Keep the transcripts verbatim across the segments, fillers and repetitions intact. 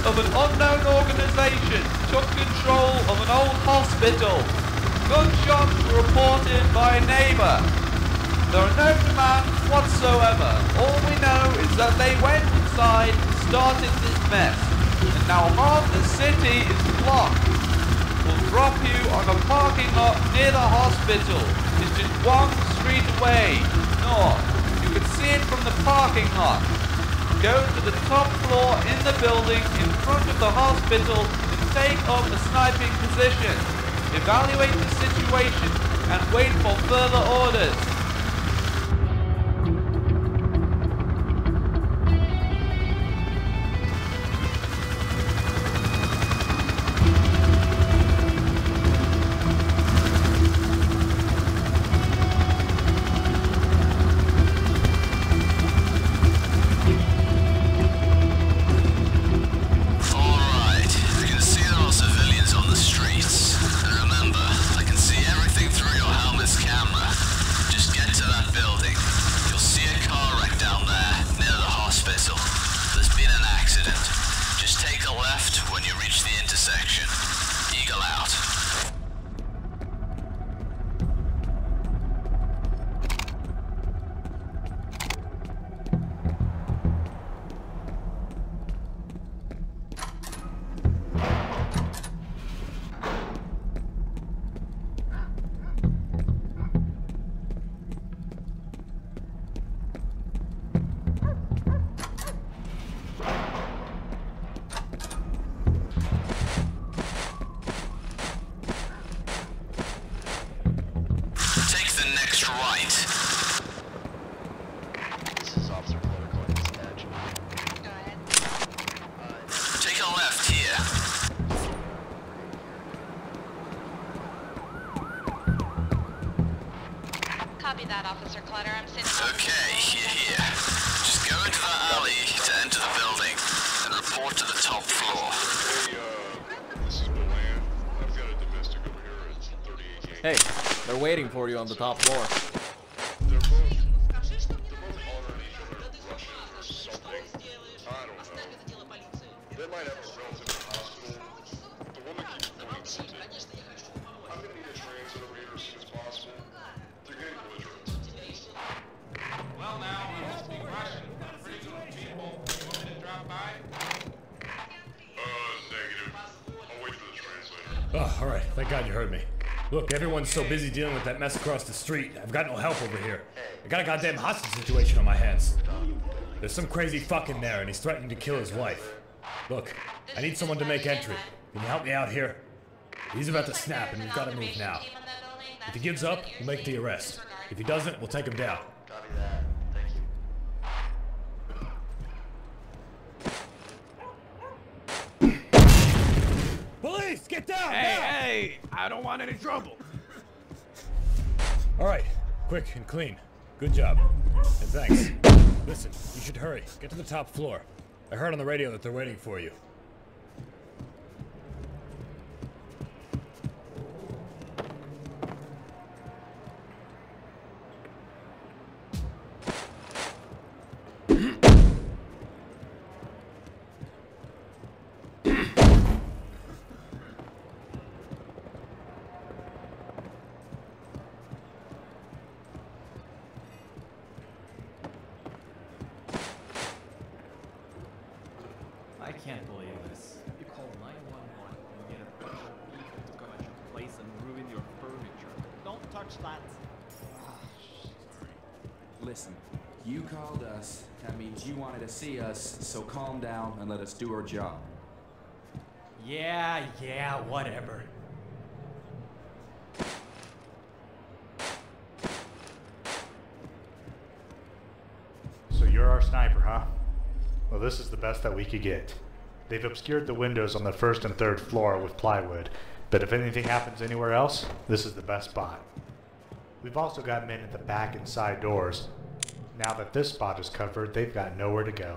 of an unknown organization took control of an old hospital. Gunshots were reported by a neighbor. There are no demands whatsoever. All we know is that they went inside and started this mess. And now half the city is blocked. We'll drop you on a parking lot near the hospital. It's just one street away, north. You can see it from the parking lot. Go to the top floor in the building in front of the hospital and take up a sniping position. Evaluate the situation and wait for further orders. Copy that, Officer Clutter. I'm sitting. Okay, you're here. Just go into that alley to enter the building and report to the top floor. Hey, uh, this is Milan. I've got a domestic over here at thirty-eight. Hey, they're waiting for you on the top floor. They're both, they're both honoring each other Russian or something. I don't know. They might have a relative in the hospital. The woman keeps pointing to it. I'm gonna need a transit over here as soon as possible. They're getting belligerent. Well, now, I don't speak Russian. I'm pretty good with people. You want me to drop by? Uh, negative. I'll wait for the translator. Oh, alright. Thank God you heard me. Look, everyone's so busy dealing with that mess across the street. I've got no help over here. I got a goddamn hostage situation on my hands. There's some crazy fuck in there, and he's threatening to kill his wife. Look, I need someone to make entry. Can you help me out here? He's about to snap, and we've got to move now. If he gives up, we'll make the arrest. If he doesn't, we'll take him down. Copy that. Thank you. Police, get down! Hey, now! hey! I don't want any trouble. All right, quick and clean. Good job. And thanks. Listen, you should hurry. Get to the top floor. I heard on the radio that they're waiting for you. I can't believe this. You call nine one one and you get a bunch of people to come at your place and ruin your furniture. Don't touch that. Ah, sorry. Listen, you called us. That means you wanted to see us, so calm down and let us do our job. Yeah, yeah, whatever. So you're our sniper, huh? Well, this is the best that we could get. They've obscured the windows on the first and third floor with plywood, but if anything happens anywhere else, this is the best spot. We've also got men at the back and side doors. Now that this spot is covered, they've got nowhere to go.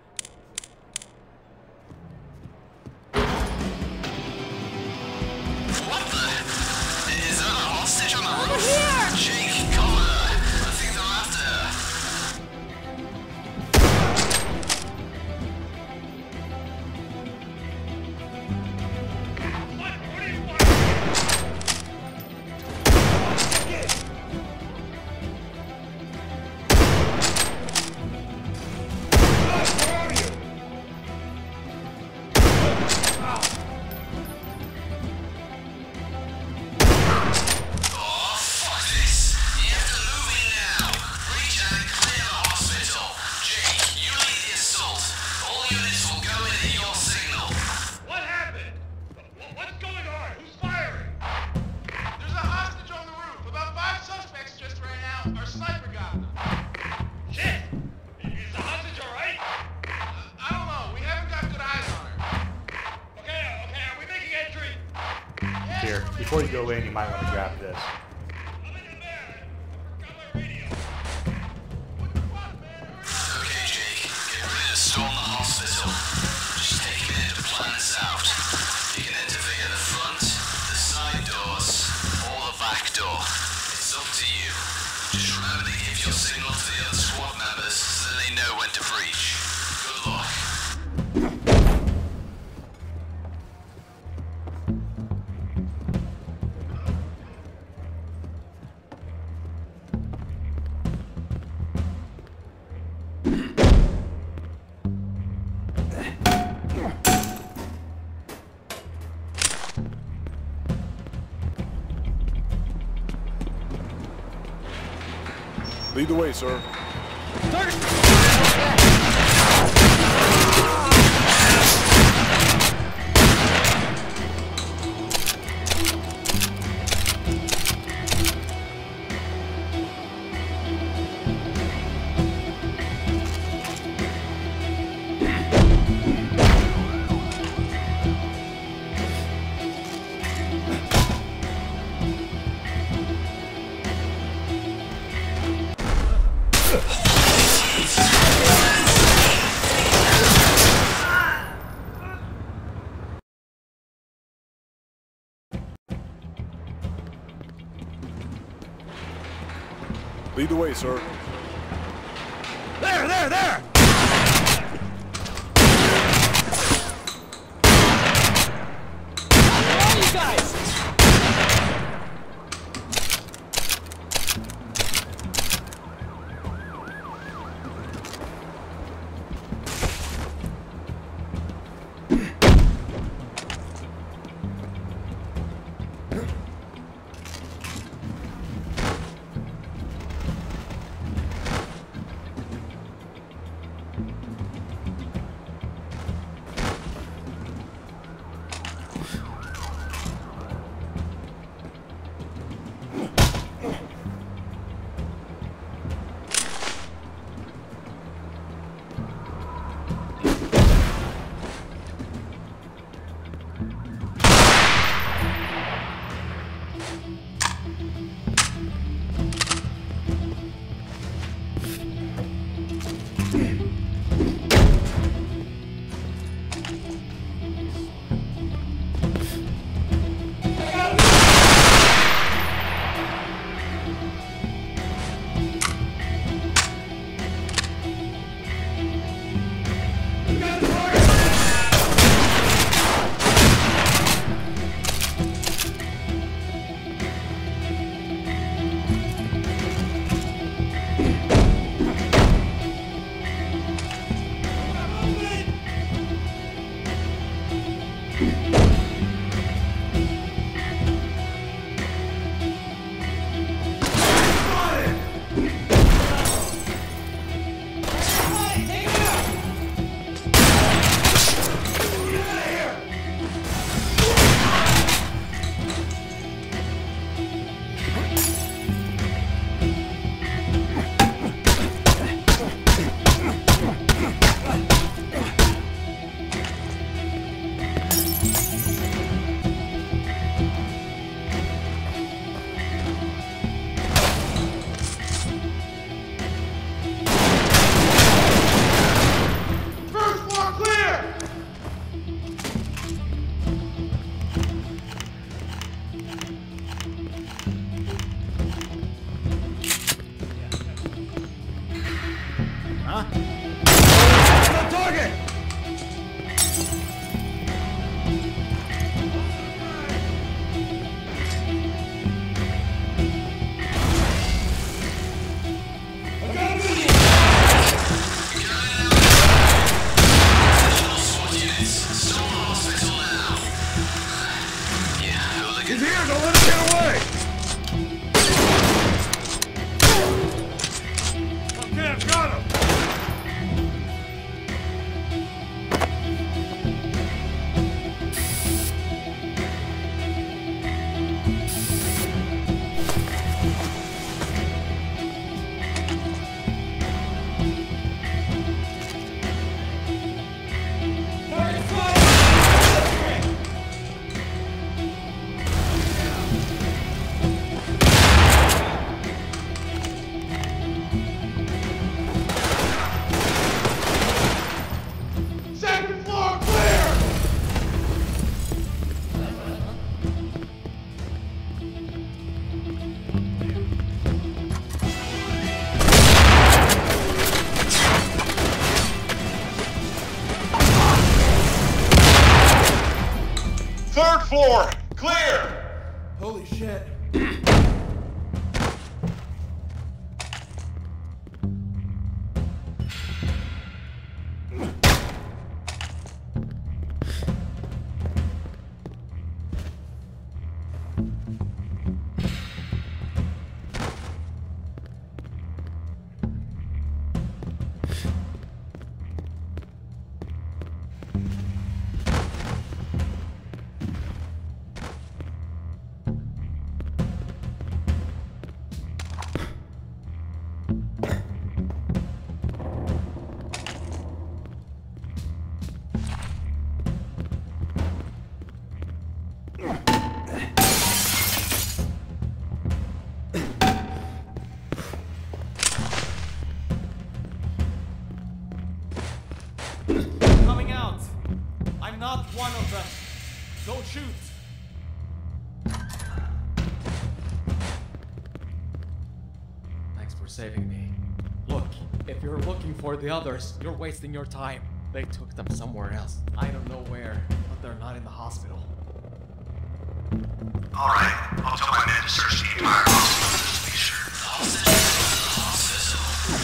What the? Is that a hostage on the roof? Over here! Jake, cover her. I think they're after her. Here, before you go in, you might want to grab this. Okay, Jake, get ready to storm the hospital. Just take a minute to plan this out. You can enter via the front, the side doors, or the back door. It's up to you. Just remember to give your signal to the other squad members so that they know when to breach. Good luck. Lead the way, sir. Lead the way, sir. There, there, there! Where are you guys? Third floor! Clear! Holy shit. Coming out! I'm not one of them! Don't shoot! Thanks for saving me. Look, if you're looking for the others, you're wasting your time. They took them somewhere else. I don't know where, but they're not in the hospital. Alright, I'll tell my men to search the entire hospital just to be sure. The hostage is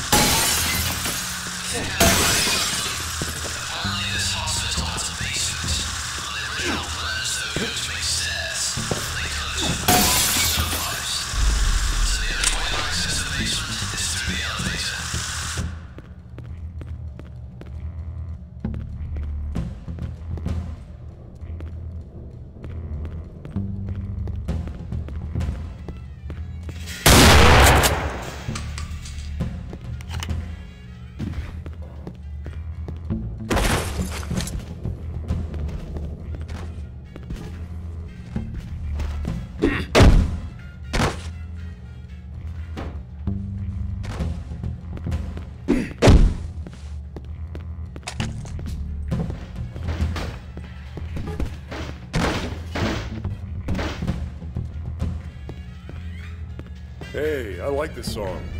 in the hospital. Apparently this hospital has a basement. On the original plans, they were going to make stairs. They couldn't. Survived. So the only way to access the basement is through the elevator. Hey, I like this song.